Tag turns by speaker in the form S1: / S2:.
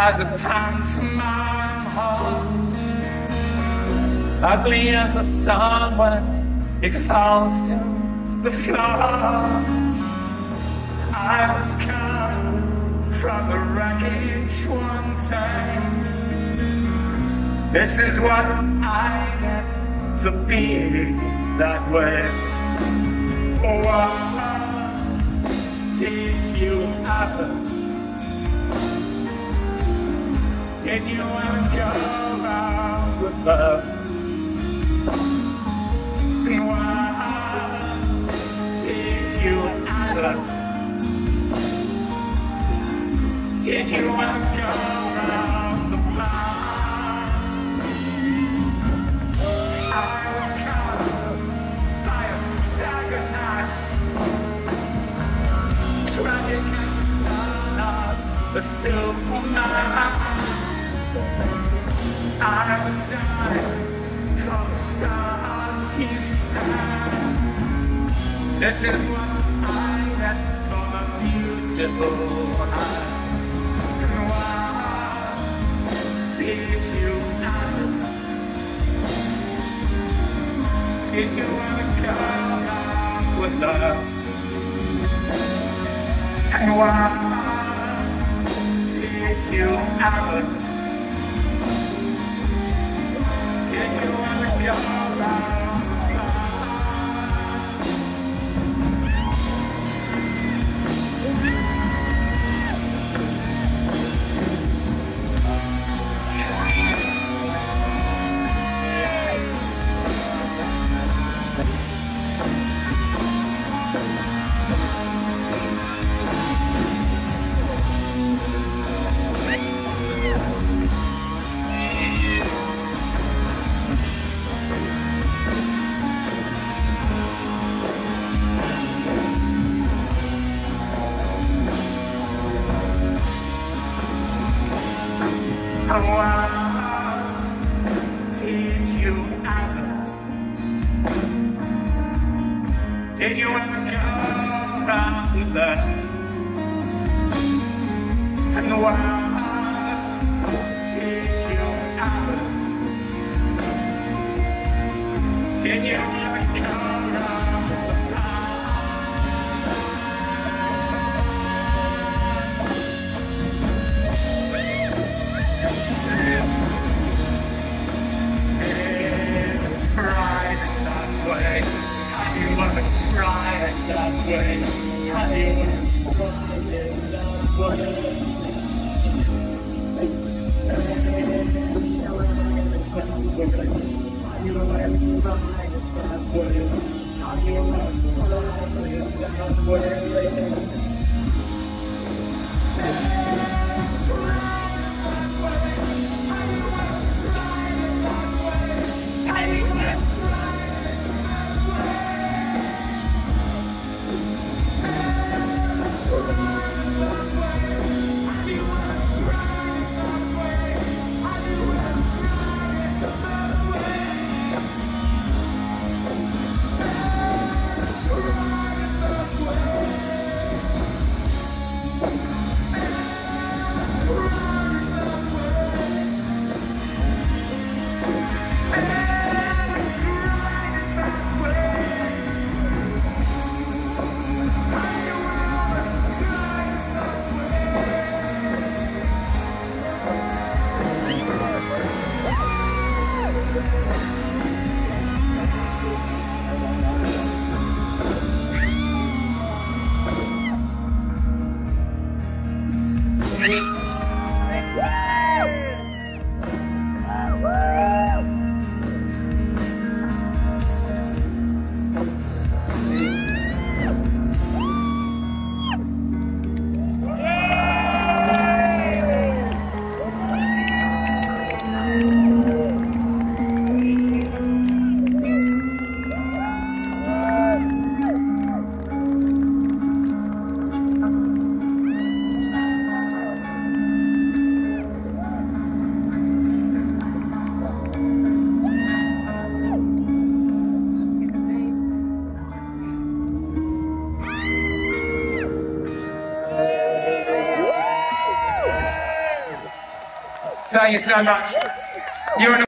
S1: as a pantomime horse, ugly as the sun when it falls to the floor. I was cut from the wreckage one time. This is what I get for being that way. Oh, did you ever? Did you ever go around with love? And why did you ever? Did you ever go around the block? I was caught by a stagger's eye, tragic as the son of the Superman. I would die for the stars you sang. This is what I get from a beautiful eye. And why did you ever? Did you ever come out with love? And why did you ever? Did you ever go around? Why did you ever? Did you ever go around with that? And why did you ever? Did you ever go around with that? How do you want to try it that way? How do you want to try it that way? How do you want to try it that way? How do you want to try it that way? Thank you so much. You're an